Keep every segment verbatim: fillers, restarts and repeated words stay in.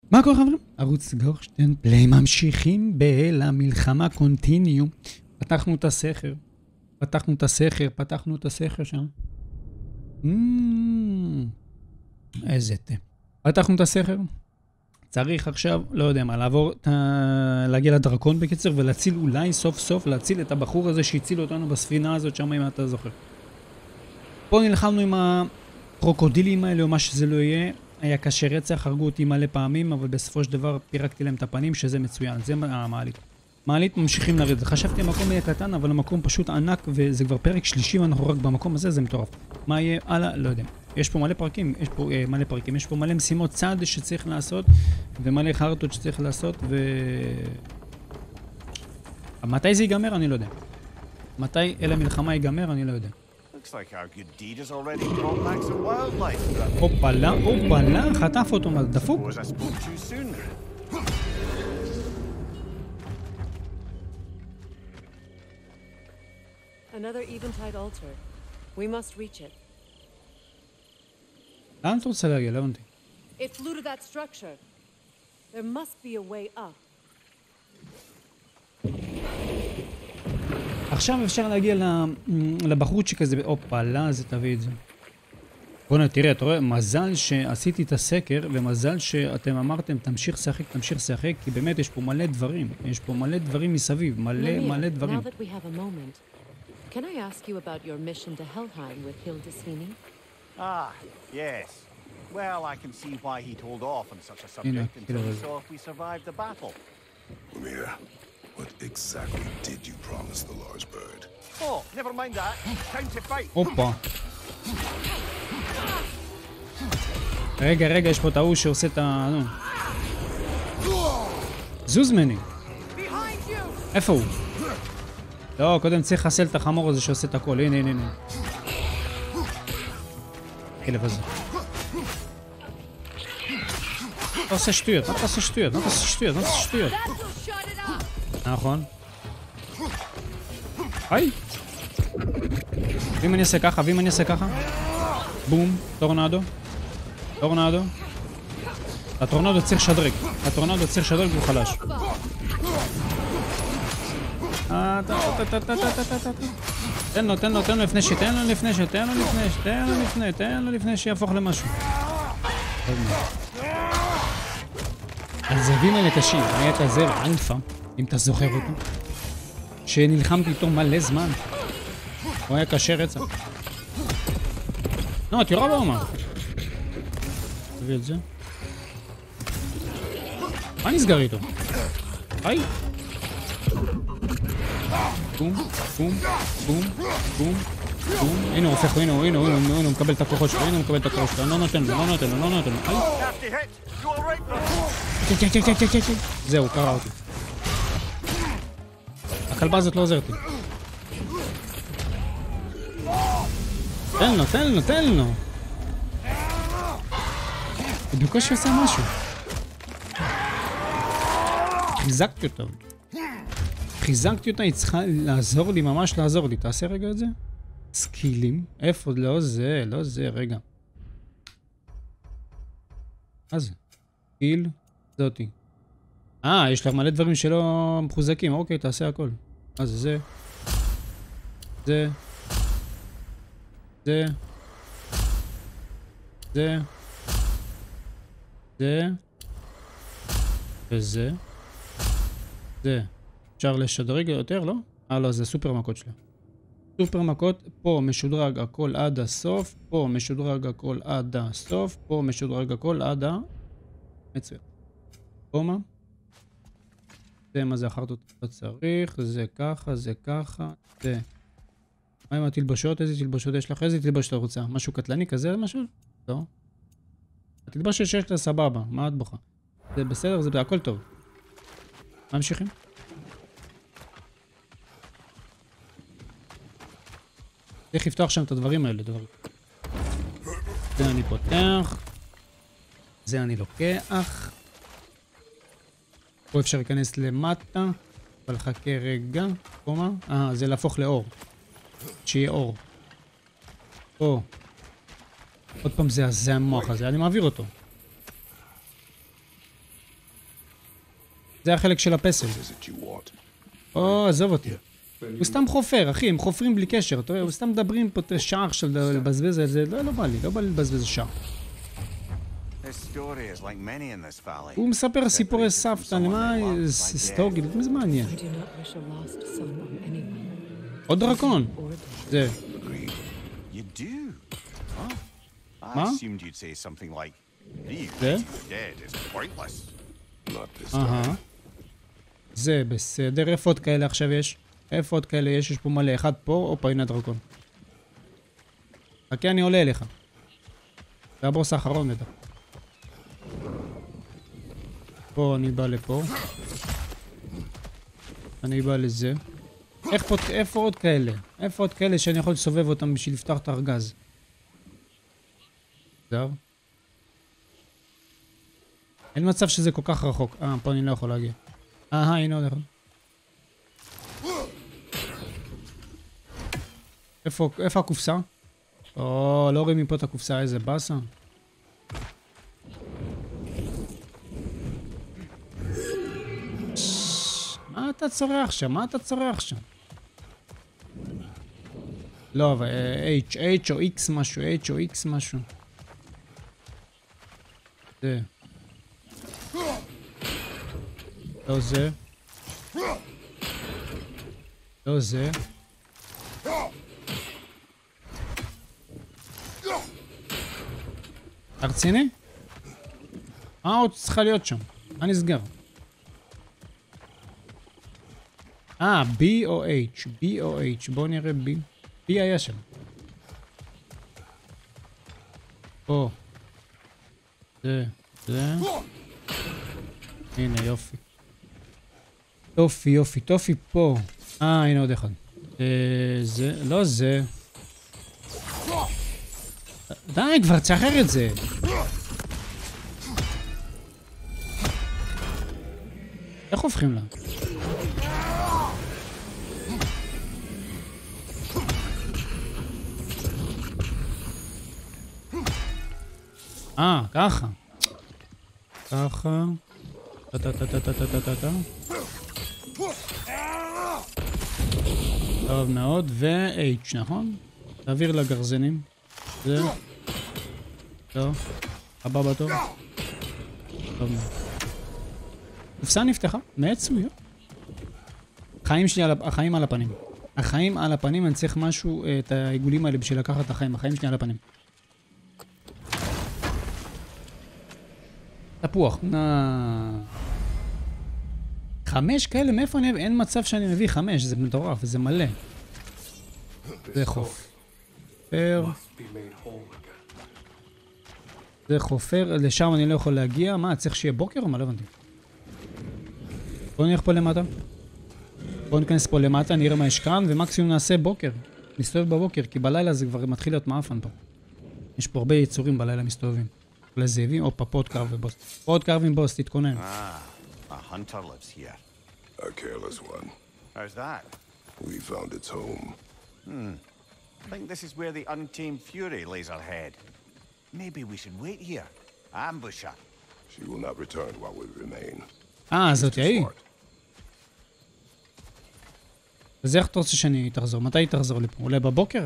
מה קורה חברים? ערוץ גורשטיין פליי ממשיכים בלמלחמה קונטיניו. פתחנו את הסכר. פתחנו את הסכר, פתחנו את הסכר שם. איזה תה. פתחנו את הסכר. צריך עכשיו, לא יודע מה, לעבור, להגיע לדרקון בקיצר ולהציל אולי סוף סוף, להציל את הבחור הזה שהציל אותנו בספינה הזאת שם אם אתה זוכר. פה נלחמנו עם הקרוקודילים האלה או מה שזה לא יהיה. היה קשה רצח, הרגו אותי מלא פעמים, אבל בסופו של דבר פירקתי להם את הפנים, שזה מצוין. זה המעלית. מעלית ממשיכים לרדת. חשבתי המקום יהיה קטן, אבל המקום פשוט ענק, וזה כבר פרק שלישי, ואנחנו רק במקום הזה, זה מטורף. מה יהיה? הלאה? לא יודע. יש פה מלא פרקים, יש פה אה, מלא פרקים, יש פה מלא משימות צד שצריך לעשות, ומלא חרטות שצריך לעשות, ו... מתי זה ייגמר? אני לא יודע. מתי אלה מלחמה ייגמר? אני לא יודע. הופלה, הופלה, חטף אותו, מה דפוק? Another Eventide altar. We must reach it. לאן אתה רוצה להגיע? לא הבנתי. It flew to that structure. There must be a way up. עכשיו אפשר להגיע לבחורצ'יק הזה, הופה, לא, זה תביא את זה. בוא'נה, תראה, אתה רואה, מזל שעשיתי את הסקר, ומזל שאתם אמרתם, תמשיך לשחק, תמשיך לשחק, כי באמת יש פה מלא דברים, יש פה מלא דברים מסביב, מלא מלא דברים. Can I ask you about your mission to Helheim with Hildisvini? Ah, yes. Well, I can see why he told off on such a subject until he saw if we survived the battle. Mira. What exactly did you promise the large bird? Oh, never mind that. Time to fight. הופה. רגע, רגע, יש פה את ההוא שעושה את ה... נו. זוז מני. איפה הוא? לא, קודם צריך לחסל את החמור הזה שעושה את הכל. הנה, הנה, הנה. כלב הזה. אתה עושה שטויות, מה אתה עושה שטויות? מה אתה עושה שטויות? מה אתה עושה שטויות? נכון. היי. ואם אני אעשה ככה, ואם אני אעשה ככה. בום, טורנדו. טורנדו. הטורנדו צריך שדרג. הטורנדו צריך שדרג והוא חלש. תן לו, תן לו, תן לו לפני ש... תן לו לפני ש... תן לו לפני ש... תן לו לפני, תן לו לפני שיהפוך למשהו. הזאבים האלה קשים. היה את הזאב אלפא. אם אתה זוכר אותו, שנלחמתי איתו מלא זמן, הוא היה קשה רצח. לא, תראה לו מה. תביא את זה. מה נסגר איתו? היי. בום, בום, בום, בום, בום. הנה הוא הופך, הנה הוא, הנה הוא, הנה הוא מקבל את הכוחות שלו, הנה הוא מקבל את הכוחות שלו. לא נותן לו, לא נותן לו, לא נותן לו. כן, כן, כן, כן, כן, כן. זהו, קרא אותי. הכלבה הזאת לא עוזרת לי. תן לו, תן לו, תן לו. בדיוק שעושה משהו. חיזקתי אותו. חיזקתי אותה, היא צריכה לעזור לי, ממש לעזור לי. תעשה רגע את זה. סקילים. איפה? לא זה, לא זה, רגע. מה זה? סקיל. זאתי. אה, יש לך מלא דברים שלא מחוזקים. אוקיי, תעשה הכל. מה זה? זה. זה. זה. זה. זה. וזה. זה. אפשר לשדרג יותר, לא? אה, לא, זה סופר מכות שלה. סופר מכות, פה משודרג הכל עד הסוף, פה משודרג הכל עד הסוף, פה משודרג הכל עד ה... מצוין. פה מה? זה מה זה אחרת אתה צריך, זה ככה, זה ככה, זה. מה עם התלבשות? איזה תלבשות יש לך? איזה תלבשות אתה רוצה? משהו קטלני כזה? משהו? לא. התלבשת שיש לה סבבה, מה את בוכה? זה בסדר, זה הכל טוב. ממשיכים? צריך לפתוח שם את הדברים האלה, דברים. זה אני פותח. זה אני לוקח. פה אפשר להיכנס למטה. אבל חכה רגע. פה מה? אה, זה להפוך לאור. שיהיה אור. פה. עוד פעם זה, זה המוח הזה. אני מעביר אותו. זה החלק של הפסל. Is it you want? או, עזוב אותי. הוא סתם חופר, אחי, הם חופרים בלי קשר. אתה רואה, הוא סתם מדברים פה שעה עכשיו לבזבז על זה. לא, לא בא לי, לא בא לי לבזבז שעה. This story is like many in this valley. הוא מספר סיפורי סבתא, למה היסטורי, זה מעניין. I do not wish a lost son on anyone. עוד דרקון. Or dead. זה. You do? Huh? I Huh? assumed you'd say something like, "Being Yeah? dead is pointless." Not this time. אהה. זה בסדר. איפה עוד כאלה עכשיו יש? איפה עוד כאלה יש? יש פה מלא. אחד פה, הופה, הנה הדרקון. חכה, אני עולה אליך. זה הבוס האחרון בטח. פה אני בא לפה. אני בא לזה. איפה, איפה עוד כאלה? איפה עוד כאלה שאני יכול לסובב אותם בשביל לפתוח את הארגז? זהו. אין מצב שזה כל כך רחוק. אה, פה אני לא יכול להגיע. אה, הנה עוד אחד. איפה, איפה הקופסה? או, לא רואים מפה את הקופסה, איזה באסה. מה אתה צורח שם? מה אתה צורח שם? לא, אבל H, H או X משהו, H או X משהו. זה. לא זה. לא זה. הרציני? אה, עוד צריכה להיות שם. מה נסגר? אה, B או H. B או H. בואו נראה B. B היה שם. פה. זה. זה. הנה, יופי. יופי, יופי. טופי פה. אה, הנה עוד אחד. אה, זה. לא זה. די, כבר תשחרר את זה. איך הופכים לה? אה, ככה. ככה. טה-טה-טה-טה-טה-טה-טה. טוב מאוד, ו-H, נכון? תעביר לגרזנים. זה. טוב. הבא בתור. טוב מאוד. קופסה נפתחה. מעצמיות. חיים שלי, החיים על הפנים. החיים על הפנים, אני צריך משהו, את העיגולים האלה בשביל לקחת את החיים. החיים שלי על הפנים. תפוח. נא... חמש כאלה, מאיפה אני... אין מצב שאני מביא חמש, זה מטורף, זה מלא. זה חוף. חופר. זה חופר, לשם אני לא יכול להגיע. מה, צריך שיהיה בוקר או מה? לא הבנתי. בואו נלך פה למטה. בואו ניכנס פה למטה, נראה מה יש כאן, ומקסימום נעשה בוקר. נסתובב בבוקר, כי בלילה זה כבר מתחיל להיות מאפן פה. יש פה הרבה יצורים בלילה מסתובבים. לזאבים, או פפות קרב ובוס. עוד קרב עם בוס, תתכונן. Ah, a hunter lives here. A careless one. How's that? We found its home. Hmm. I think this is where the untamed fury lays her head. Maybe we should wait here. Ambush her. She will not return while we remain. אה, זאת Too היא. smart. אז איך אתה רוצה שאני תחזור? מתי היא תחזור לפה? אולי בבוקר?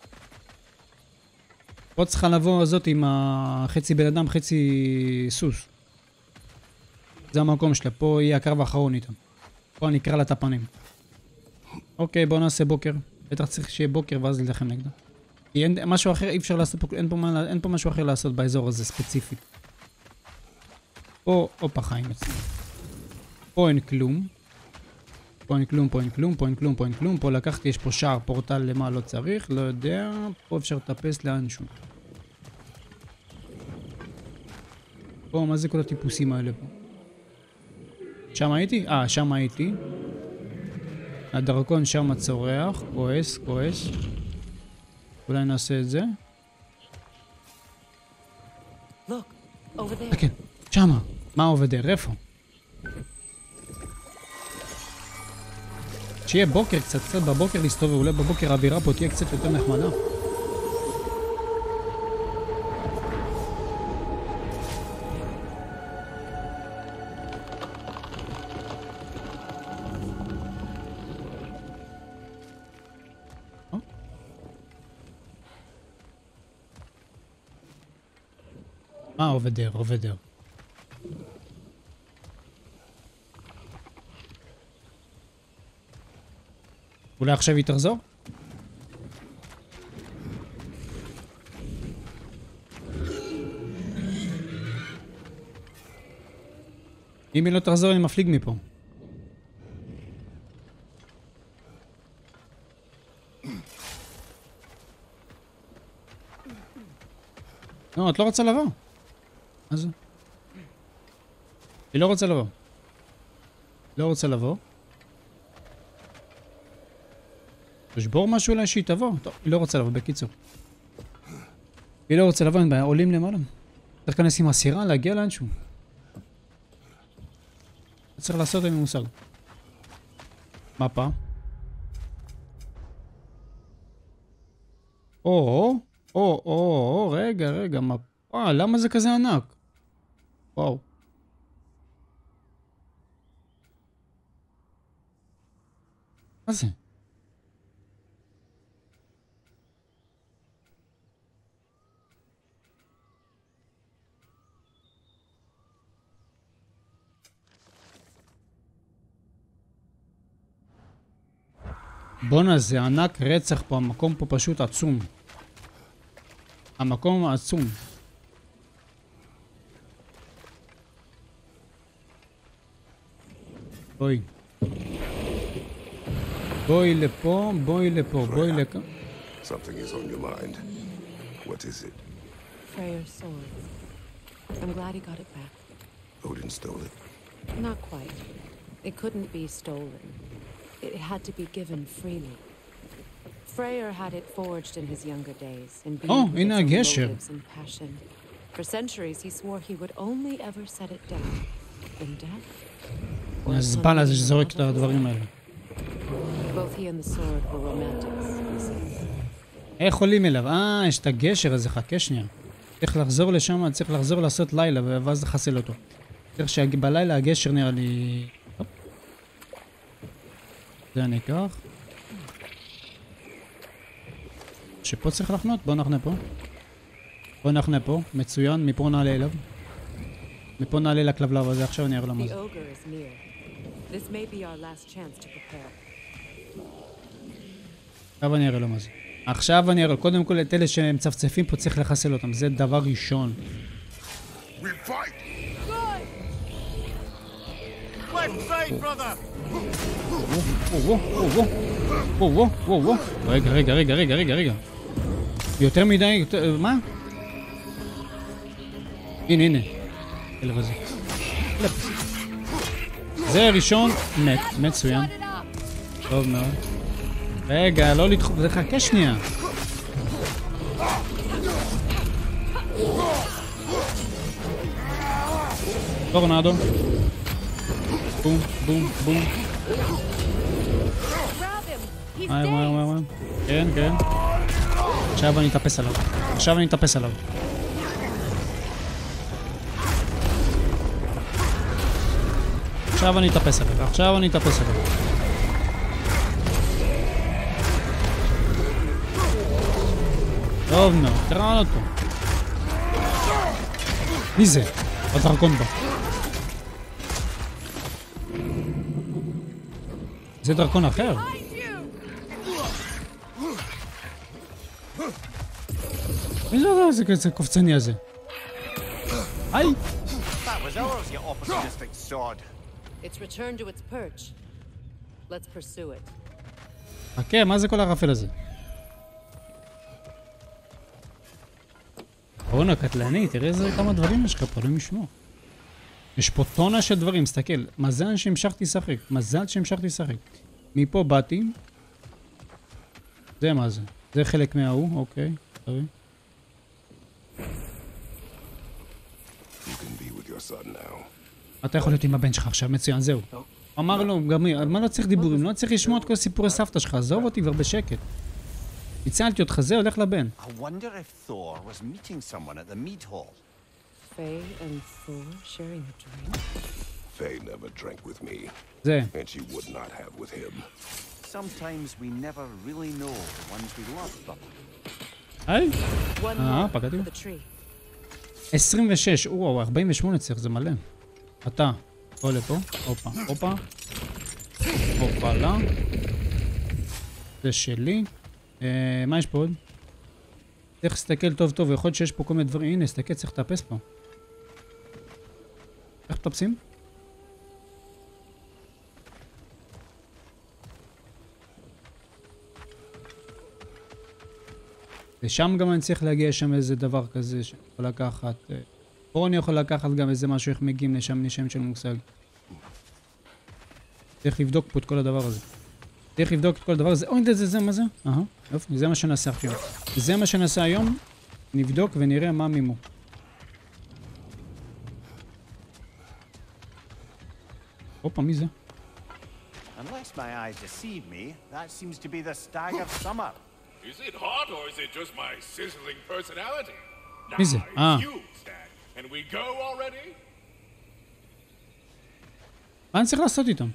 פה צריכה לבוא הזאת עם החצי בן אדם, חצי סוס. זה המקום שלה, פה יהיה הקרב האחרון איתם. פה אני אקרא לה את הפנים. אוקיי, בואו נעשה בוקר. בטח צריך שיהיה בוקר ואז להילחם נגדה. כי אין משהו אחר, אי אפשר לעשות פה, אין פה, מה, אין פה משהו אחר לעשות באזור הזה ספציפית. פה, אופה חיים אצלי. פה אין כלום. פה אין כלום, פה אין כלום, פה אין כלום, פה אין כלום. פה לקחתי, יש פה שער, פורטל למה לא צריך, לא יודע. פה אפשר לטפס לאנשהו. פה, מה זה כל הטיפוסים האלה פה? שם הייתי? אה, שם הייתי. הדרקון שם צורח, כועס, כועס. אולי נעשה את זה. Look, over there. כן, שמה. מה עובד דרך? איפה? שיהיה בוקר קצת, קצת בבוקר להסתובב, אולי בבוקר האווירה פה תהיה קצת יותר נחמדה. אה, עובדר, עובדר. אולי עכשיו היא תחזור? אם היא לא תחזור, אני מפליג מפה. לא, את לא רוצה לבוא. מה זה? היא לא רוצה לבוא. לא רוצה לבוא. תשבור משהו אולי שהיא תבוא. טוב, היא לא רוצה לבוא, בקיצור. היא לא רוצה לבוא, אין בעיה, עולים למעלה. צריך להיכנס עם הסירה, להגיע לאנשהו. צריך לעשות עם מושג. מפה. או, או, או, או, רגע, רגע, מפה, למה זה כזה ענק? וואו. מה זה? בונה, זה ענק רצח פה, המקום פה פשוט עצום. המקום עצום. בואי. בואי לפה, בואי לפה, בואי לכאן. Something is on your mind. What is it? Freyr's sword. I'm glad he got it back. Odin stole it. Not quite. It couldn't be stolen. It had to be given freely. Freyr had it forged in his younger days, imbued Oh, with in its a own gesture. motives and passion. For centuries, he swore he would only ever set it down in death. or אז some בא לזה meaning שזורק את of his הדברים האלה. Both he and the sword were romantics, he said. איך עולים אליו? אה, יש את הגשר הזה, חכה שנייה. צריך לחזור לשם, צריך לחזור לעשות לילה, ואז לחסל אותו. צריך שבלילה הגשר נראה לי... זה אני אקח. שפה צריך לחנות? בוא נחנה פה. בוא נחנה פה, מצוין, מפה נעלה אליו. מפה נעלה לכלבלב הזה, עכשיו אני אראה לו מה The זה. ogre is near. This may be our last chance to prepare. עכשיו אני אראה לו מה זה. עכשיו אני אראה, קודם כל את אלה שהם צפצפים פה צריך לחסל אותם, זה דבר ראשון. We fight! Left side, brother! וואו, וואו, וואו, וואו, וואו, וואו. רגע, רגע, רגע, רגע, רגע, רגע. יותר מדי, יותר... מה? הנה, הנה. כלב הזה. כלב. זה ראשון, מת, מצוין. טוב מאוד. רגע, לא לדחוף, זה חכה שנייה. טורנדו. בום, בום, בום. וואי, וואי, וואי, וואי. כן, כן. עכשיו אני אתאפס עליו. עכשיו אני אתאפס עליו. עכשיו אני אתאפס עליו. עכשיו אני אתאפס עליו. טוב מאוד, תראה אותו. מי זה? הדרקון בה. זה דרקון אחר. מי זה זה קופצני הזה? היי! That was ours, you opportunistic sword. It's returned to its perch. Let's pursue it. חכה, מה זה כל הרפל הזה? בואנה, קטלני, תראה איזה כמה דברים יש לך פה, לא משמור. יש פה טונה של דברים, סתכל. מזל שהמשכתי לשחק, מזל שהמשכתי לשחק. מפה באתי. זה מה זה? זה חלק מההוא, אוקיי. תראי. אתה יכול להיות עם הבן שלך עכשיו, מצוין, זהו. אמר לו, גם מה לא צריך דיבורים, לא צריך לשמוע את כל סיפורי סבתא שלך, עזוב אותי כבר בשקט. הצלתי אותך, זה הולך לבן. I wonder if Thor was meeting someone at the mead hall. Faye and Thor sharing a drink? Faye never drank with me, זה. and she would not have with him. Sometimes we never really know the ones we love, brother. היי. One אה, more פגעתי. for the tree. עשרים ושש, וואו, ארבעים ושמונה צריך, זה מלא. אתה, בוא לפה, הופה, הופה. הופה, לא. זה שלי. אה, מה יש פה עוד? צריך להסתכל טוב טוב, יכול להיות שיש פה כל מיני דברים. הנה, הסתכל, צריך לטפס פה. איך מטפסים? ושם גם אני צריך להגיע שם איזה דבר כזה שאני יכול לקחת. פה אני יכול לקחת גם איזה משהו, איך מגיעים לשם, נשם של מושג. צריך לבדוק פה את כל הדבר הזה. צריך לבדוק את כל הדבר הזה. אוי, זה, זה, מה זה? אהה, יופי, זה מה שנעשה עכשיו. זה מה שנעשה היום. נבדוק ונראה מה מימו. הופה, מי זה? Unless my eyes deceive me, that seems to be the stag of summer. Is it hot or is it just my sizzling personality? Now Is it? it's Ah. you, Stag. And we go already? מה אני צריך לעשות איתם?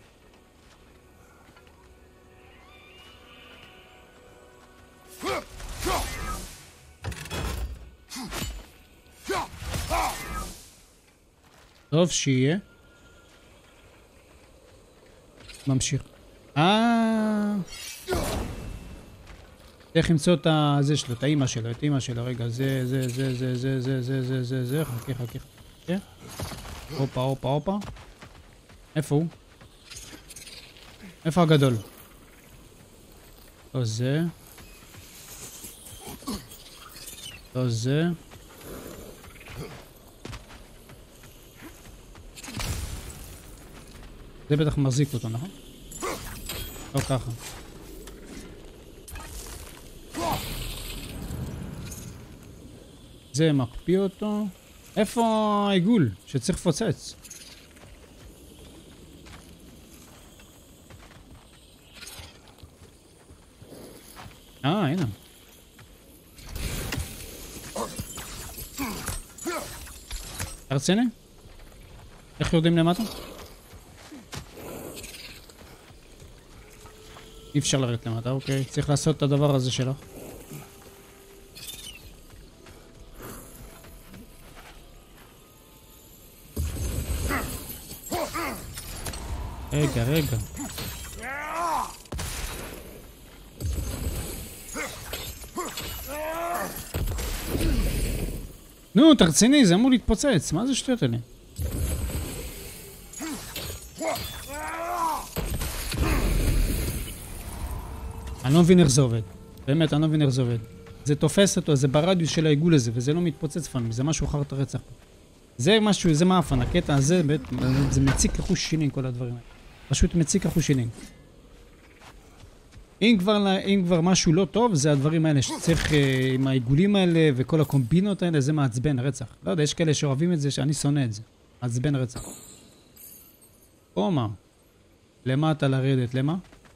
טוב, שיהיה. ממשיך. אה... איך למצוא את הזה שלו, את האמא שלו, את אמא שלו, רגע, זה, זה, זה, זה, זה, זה, זה, זה, זה, זה, חכה, חכה, חכה. הופה, הופה, הופה. איפה הוא? איפה הגדול? לא זה. לא זה. זה בטח מחזיק אותו, נכון? לא ככה. זה מקפיא אותו. איפה העיגול שצריך לפוצץ? אה, הנה. אתה רציני? איך יורדים למטה? אי אפשר לרדת למטה, אוקיי. צריך לעשות את הדבר הזה שלך. רגע, רגע. נו, אתה רציני, זה אמור להתפוצץ. מה זה שטויות האלה? אני לא מבין איך זה עובד. באמת, אני לא מבין איך זה עובד. זה תופס אותו, זה ברדיוס של העיגול הזה, וזה לא מתפוצץ פעמים, זה משהו אחר את הרצח פה. זה משהו, זה מאפן, הקטע הזה, בית, זה מציק כחוש שינין כל הדברים האלה. פשוט מציק כחוש שינין. אם כבר, אם כבר משהו לא טוב, זה הדברים האלה שצריך אה, עם העיגולים האלה וכל הקומבינות האלה, זה מעצבן רצח. לא יודע, יש כאלה שאוהבים את זה, שאני שונא את זה. מעצבן רצח. או מה? למטה לרדת, למה?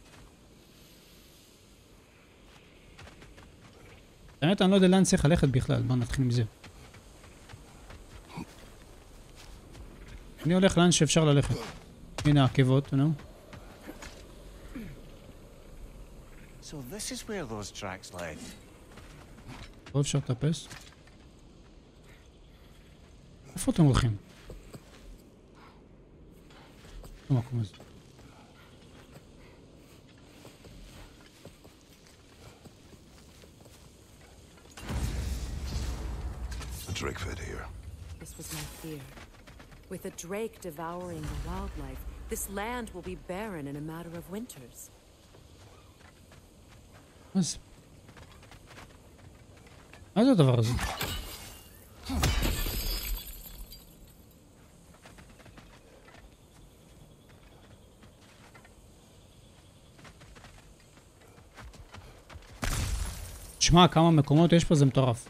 באמת, אני לא יודע לאן צריך ללכת בכלל. בוא נתחיל מזה. אני הולך לאן שאפשר ללכת. הנה העקבות, נו. So this is where those tracks led. פה אפשר לטפס. איפה אתם הולכים? במקום הזה. The Drake fed here. This was my fear. With a drake devouring the wildlife, this land will be barren in a matter of winters. מה זה? מה זה הדבר הזה? שמע, כמה מקומות יש פה, זה מטורף.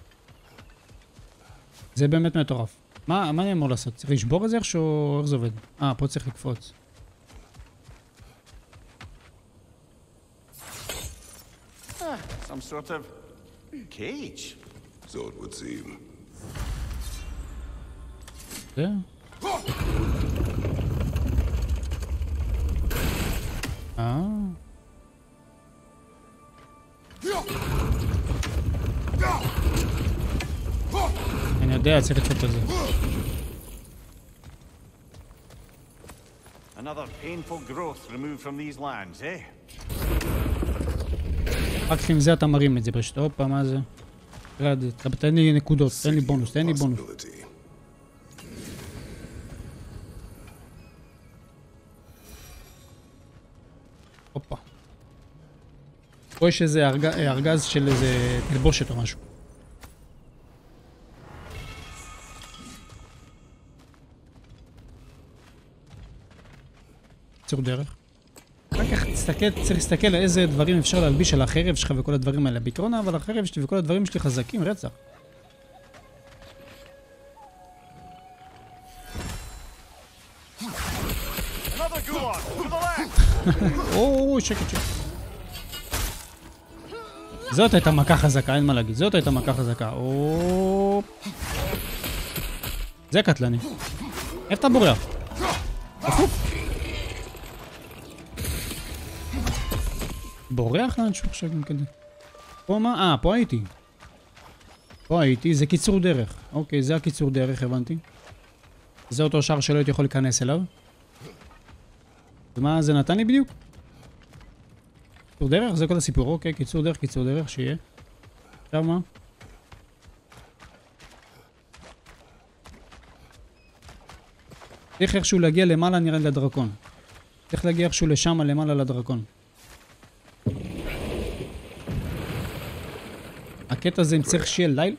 זה באמת מטורף. מה, מה אני אמור לעשות? צריך לשבור את זה איכשהו, או איך זה עובד? אה, פה צריך לקפוץ. Some sort of cage. So it would seem. זה? אה. הנה, יודע, צריך לצפות על זה. Another painful growth removed from these lands, eh? רק עם זה אתה מרים את זה פשוט. הופה, מה זה? תן לי נקודות, תן לי בונוס, תן לי בונוס. הופה. פה יש איזה ארגז של איזה תלבושת או משהו. צור דרך. אחר כך תסתכל, צריך להסתכל על איזה דברים אפשר להלביש על החרב שלך וכל הדברים האלה. בעיקרון אבל החרב שלי וכל הדברים שלי חזקים, רצח. או, שקט שקט. זאת הייתה מכה חזקה, אין מה להגיד. זאת הייתה מכה חזקה. או... זה קטלני. איפה אתה בורח? הפוך. בורח לאן שוב עכשיו כזה. פה מה? אה, פה הייתי. פה הייתי, זה קיצור דרך. אוקיי, זה הקיצור דרך, הבנתי. זה אותו שער שלא הייתי יכול להיכנס אליו. ומה זה נתן לי בדיוק? קיצור דרך? זה כל הסיפור. אוקיי, קיצור דרך, קיצור דרך, שיהיה. עכשיו מה? צריך איכשהו להגיע למעלה נראה לדרקון. צריך להגיע איכשהו לשם למעלה לדרקון. הקטע הזה אם צריך שיהיה ליל?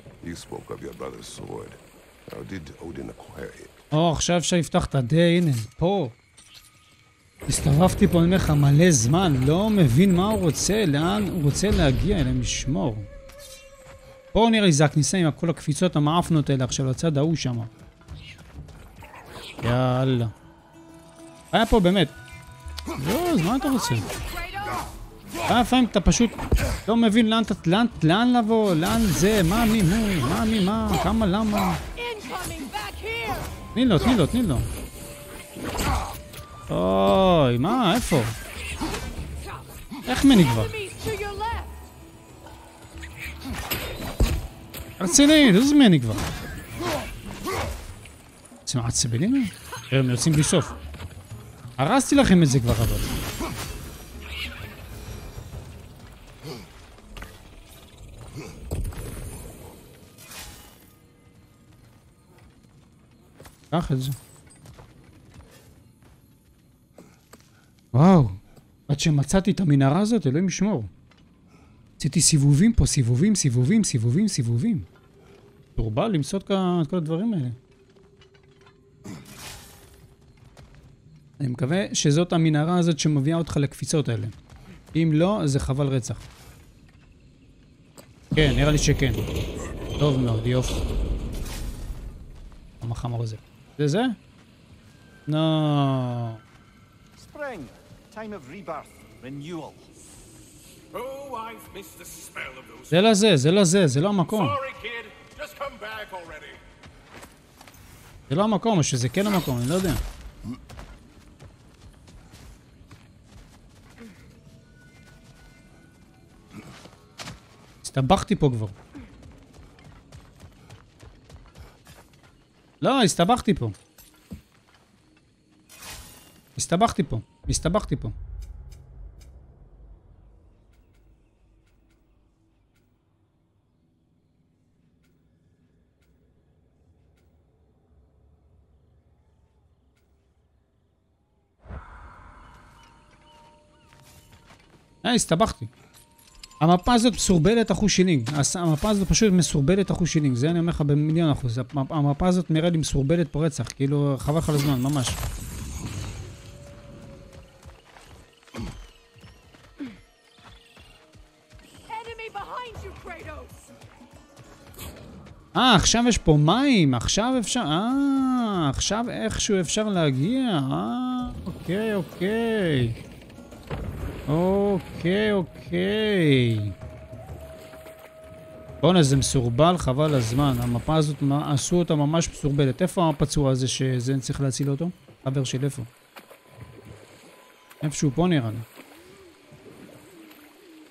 או, עכשיו אפשר לפתוח את הדי, הנה, פה. הסתובבתי פה ממך מלא זמן, לא מבין מה הוא רוצה, לאן הוא רוצה להגיע, אלא משמור. פה נראה לי זה הכניסה עם כל הקפיצות המאפנות האלה עכשיו לצד ההוא שם. יאללה. היה פה באמת. לא, אז מה אתה רוצה? לפעמים אתה פשוט לא מבין לאן, לאן, לאן לבוא, לאן זה, מה, מי, מי, מה, מי, מה, כמה, למה. תני לו, תני לו, תני לו. אוי, מה, איפה? איך מני כבר? רציני, לא זה מני כבר. אתם מעצבנים? הם יוצאים בלי סוף. הרסתי לכם את זה כבר אבל. קח את זה. וואו, עד שמצאתי את המנהרה הזאת, אלוהים ישמור. עשיתי סיבובים פה, סיבובים, סיבובים, סיבובים, סיבובים. תורבל למצוא את כל הדברים האלה. אני מקווה שזאת המנהרה הזאת שמביאה אותך לקפיצות האלה. אם לא, זה חבל רצח. כן, נראה לי שכן. טוב מאוד, יופי. המחמר הזה. זה זה? נו. Spring, time of rebirth, renewal. Oh, I've missed the smell of those. זה לזה, זה לזה, זה לא המקום. Sorry, kid. Just come back already. זה לא המקום, או שזה כן המקום, אני לא יודע. הסתבכתי פה כבר. לא, הסתבכתי פה. הסתבכתי פה. הסתבכתי פה. אה, הסתבכתי. המפה הזאת מסורבלת אחוז שילינג. המפה הזאת פשוט מסורבלת אחוז שילינג. זה אני אומר לך במיליון אחוז. המפה הזאת נראה לי מסורבלת פה רצח. כאילו חבל לך לזמן, ממש. אה, עכשיו יש פה מים. עכשיו אפשר... אה, עכשיו איכשהו אפשר להגיע. אה, אוקיי, אוקיי. אוקיי, אוקיי. בוא'נה, זה מסורבל, חבל הזמן. המפה הזאת, עשו אותה ממש מסורבלת. איפה הפצוע הזה שזה צריך להציל אותו? חבר של איפה? איפשהו פה נראה לי.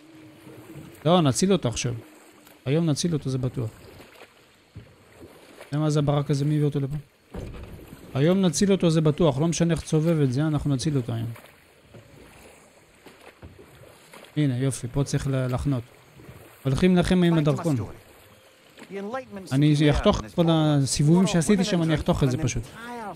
לא, נציל אותו עכשיו. היום נציל אותו, זה בטוח. למה זה הברק הזה, מי הביא אותו לפה? היום נציל אותו, זה בטוח, לא משנה איך צובב את זה, אנחנו נציל אותו היום. הנה, יופי, פה צריך לחנות. הולכים לכם עם הדרכון. אני אחתוך את כל הסיבובים שעשיתי שם, אני אחתוך את זה פשוט.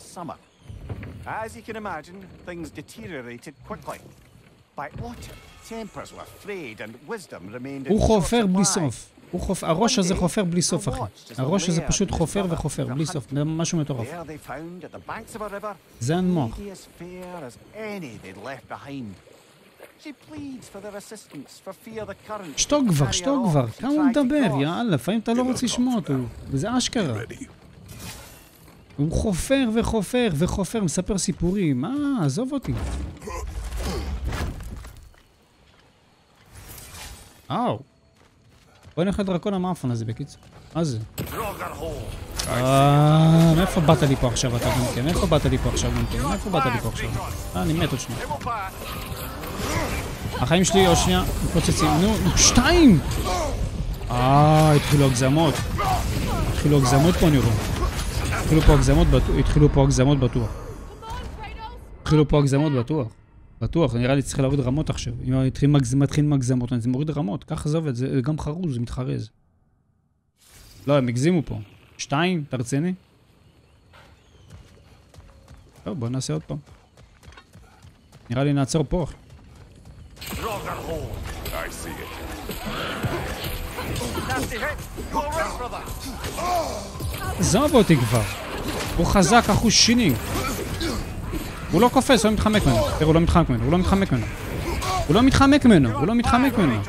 As you can imagine, things deteriorated quickly. By autumn, tempers were frayed and wisdom remained in הוא short חופר בלי supply. סוף. הוא חופ... הראש הזה חופר בלי סוף, אחי. הראש הזה פשוט חופר וחופר, בלי סוף. זה משהו מטורף. There they found at the banks of a river, זה המוח. lady as fair as any they'd left behind. She pleads for their assistance for fear the current שתוק would כבר, carry שתוק her כבר. off to כמה הוא try to מדבר, cross. יאללה, לפעמים אתה לא רוצה לשמוע אותו. וזה אשכרה. Ready. הוא חופר וחופר וחופר, מספר סיפורים. אה, עזוב אותי. אאו. בוא נלך לדרקון המאפון הזה בקיצור. מה זה? אה, מאיפה באת לי פה עכשיו אתה גם כן? מאיפה באת לי פה עכשיו גם כן? מאיפה באת לי פה עכשיו? אה, אני מת עוד שנייה. החיים שלי עוד שנייה מתפוצצים. נו, שתיים! אה, התחילו הגזמות. התחילו הגזמות פה נראו. התחילו פה הגזמות בטוח. התחילו פה הגזמות בטוח. התחילו פה הגזמות בטוח. בטוח, נראה לי צריך להוריד רמות עכשיו. אם מתחיל מהגזמות, אני מוריד רמות. ככה זה עובד, זה גם חרוז, זה מתחרז. לא, הם הגזימו פה. שתיים, אתה רציני? טוב, בוא נעשה עוד פעם. נראה לי נעצור פה. I see it. עזוב אותי כבר. הוא חזק, אחוז שיני. הוא לא קופץ, הוא לא מתחמק ממנו. תראו, הוא לא מתחמק ממנו, הוא לא מתחמק ממנו. הוא לא מתחמק ממנו, הוא לא מתחמק ממנו.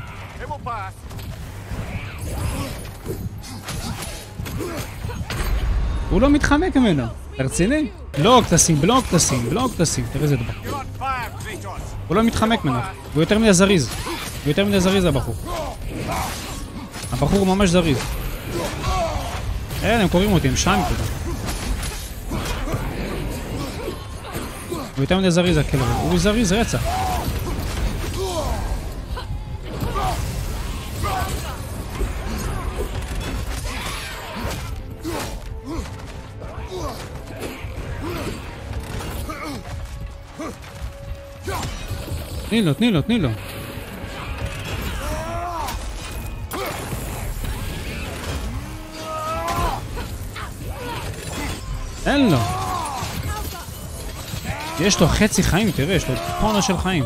הוא לא מתחמק ממנו. אתה רציני? בלוק תשים, בלוק תשים, בלוק תשים. תראה איזה דבר. הוא לא מתחמק ממנו. הוא יותר מדי זריז. הוא יותר מדי זריז הבחור. הבחור הוא ממש זריז. אין, הם קוראים אותי, הם שתיים כזה. הוא יותר מדי זריז הכלב. הוא זריז רצח. תני לו, תני לו, תני לו. אין לו. יש לו חצי חיים, תראה, יש לו טונה של חיים.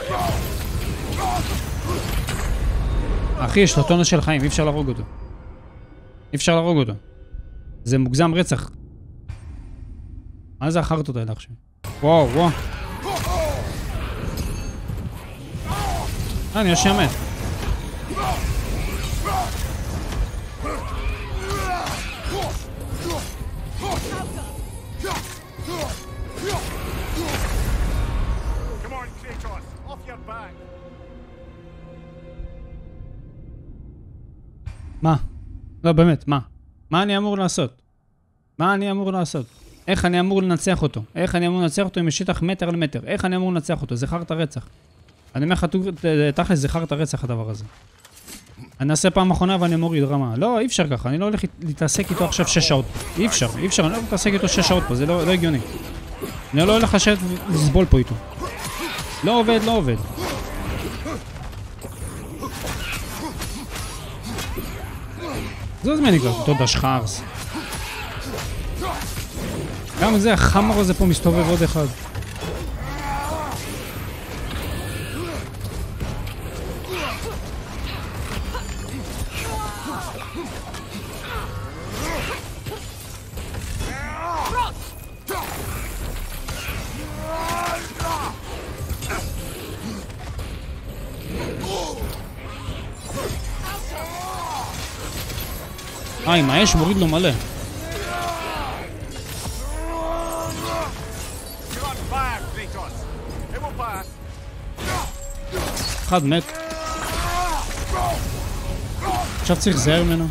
אחי, יש לו טונה של חיים, אי אפשר להרוג אותו. אי אפשר להרוג אותו. זה מוגזם רצח. מה זה החרטות האלה עכשיו? וואו, וואו. אני יש שמת. מה? לא, באמת, מה? מה אני אמור לעשות? מה אני אמור לעשות? איך אני אמור לנצח אותו? איך אני אמור לנצח אותו עם שטח מטר על מטר? איך אני אמור לנצח אותו? זה חרט הרצח. אני אומר לך, תכל'ס, זה חרט הרצח הדבר הזה. אני אעשה פעם אחרונה ואני מוריד רמה. לא, אי אפשר ככה, אני לא הולך להתעסק איתו עכשיו שש שעות. אי אפשר, אי אפשר, אני לא הולך להתעסק איתו שש שעות פה, זה לא הגיוני. אני לא הולך לשבת ולסבול פה איתו. לא עובד, לא עובד. זו זמני כבר, תודה שחרס. גם זה, החמור הזה פה מסתובב עוד אחד. אה, עם האש מוריד לו מלא. אחד מת. עכשיו צריך זהר ממנו.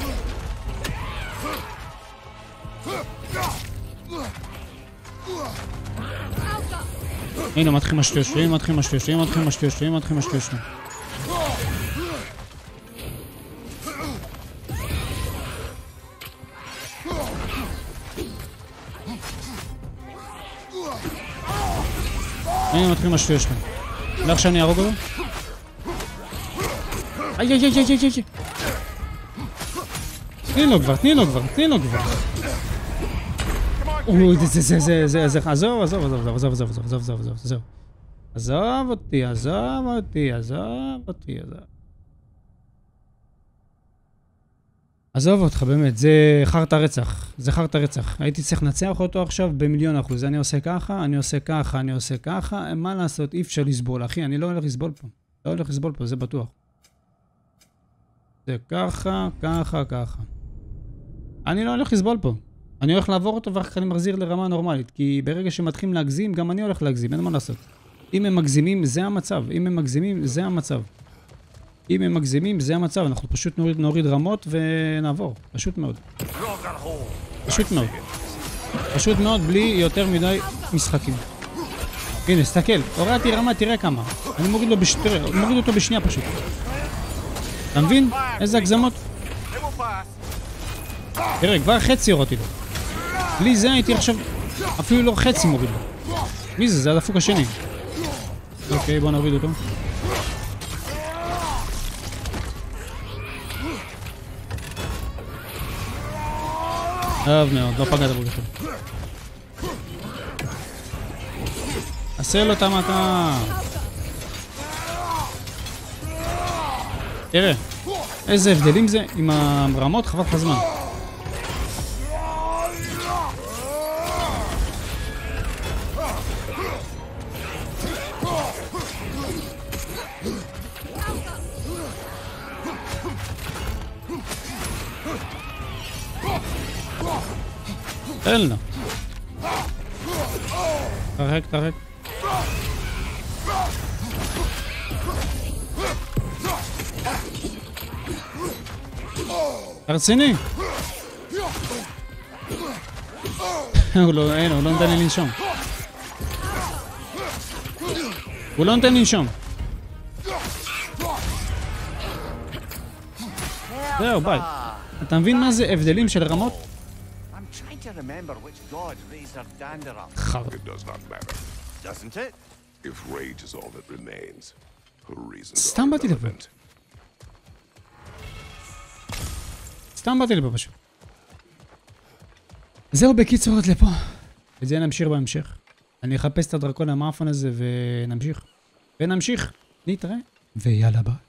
הנה, מתחיל משתיוש, הנה מתחיל משתיוש, הנה מתחיל משתיוש, הנה מתחיל משתיוש. הנה מתחיל משפיע שלכם. לא עכשיו אני ארוג אותו? איי איי איי איי איי איי. תני לו כבר, תני לו כבר, תני לו כבר. אוי, זה, זה, זה, זה, זה, עזוב, עזוב, עזוב, עזוב, עזוב, עזוב, עזוב, עזוב, עזוב, עזוב. עזוב אותי, עזוב אותי, עזוב אותי, עזוב. עזוב אותך, באמת, זה חרת רצח, זה חרת רצח. הייתי צריך לנצח אותו עכשיו במיליון אחוז. אני עושה ככה, אני עושה ככה, אני עושה ככה. מה לעשות? אי אפשר לסבול, אחי, אני לא הולך לסבול פה. לא הולך לסבול פה, זה בטוח. זה ככה, ככה, ככה. אני לא הולך לסבול פה. אני הולך לעבור אותו ואחר כך אני מחזיר לרמה נורמלית. כי ברגע שמתחילים להגזים, גם אני הולך להגזים, אין מה לעשות. אם הם מגזימים, זה המצב. אם הם מגזימים, זה המצב. אם הם מגזימים, זה המצב. אנחנו פשוט נוריד, נוריד רמות ונעבור. פשוט מאוד. פשוט מאוד. פשוט מאוד, בלי יותר מדי משחקים. הנה, סתכל. הורדתי רמה, תראה כמה. אני מוריד לו בש... תראה, מוריד אותו בשנייה פשוט. אתה מבין? איזה הגזמות? תראה, כבר חצי הורדתי לו. בלי זה הייתי עכשיו אפילו לא חצי מוריד לו. מי זה? זה הדפוק השני. אוקיי, בוא נוריד אותו. טוב מאוד, לא פגעת בו בכלל. עשה לו את המכה. תראה, איזה הבדלים זה עם הרמות, חבל לך זמן. תן לה. תרחק, תרחק. רציני. הוא לא, אין, הוא לא נותן לי לנשום. הוא לא נותן לי לנשום. זהו, ביי. אתה מבין מה זה הבדלים של רמות? To remember which god raised her dander up. It does not matter. Doesn't it? If rage is all that remains, her reasons סתם are באתי לפה. irrelevant. סתם באתי לפה פשוט. זהו בקיצור עד לפה. את זה נמשיך בהמשך. אני אחפש את הדרקון המאפן הזה ונמשיך. ונמשיך. נתראה. ויאללה ביי.